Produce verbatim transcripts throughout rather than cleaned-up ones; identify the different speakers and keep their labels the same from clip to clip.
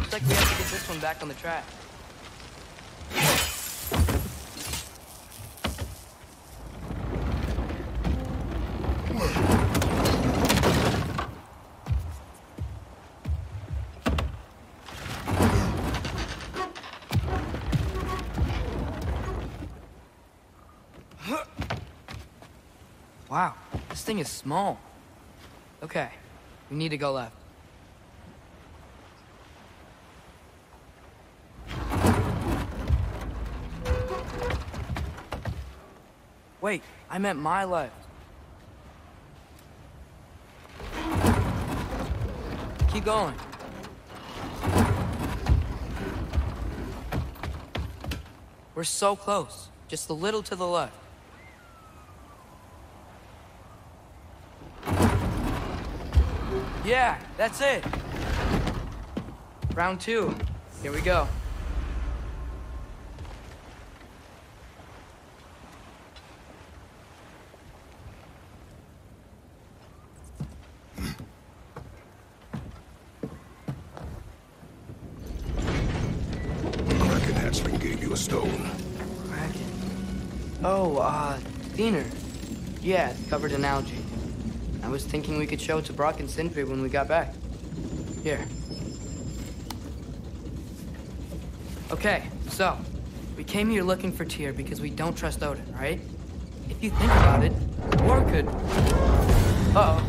Speaker 1: Looks like we have to get this one back on the track. Wow, this thing is small. Okay, we need to go left. Wait, I meant my left. Keep going. We're so close, just a little to the left. Yeah, that's it. Round two. Here we go.
Speaker 2: Kraken hatchling gave you a stone.
Speaker 1: Kraken? Oh, uh, Diener. Yeah, it's covered in algae. I was thinking we could show it to Brock and Sindri when we got back. Here. Okay, so, we came here looking for Tyr because we don't trust Odin, right? If you think about it, war could... Uh-oh.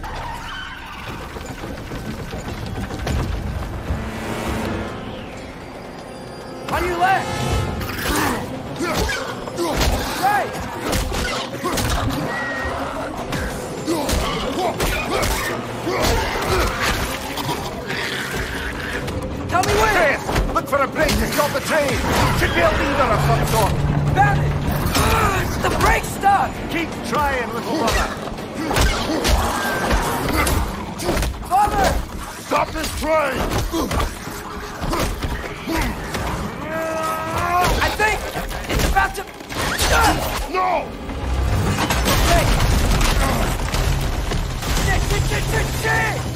Speaker 1: On your left! Right! Tell me where!
Speaker 3: Chris, look for a brake to stop the train! Should be a lever of some sort!
Speaker 1: Found it! Ugh, the brake's stuck!
Speaker 3: Keep trying, little brother!
Speaker 1: Father!
Speaker 3: Stop this train!
Speaker 1: I think it's about to... Uh,
Speaker 3: No!
Speaker 1: Shit, shit, shit, shit, shit!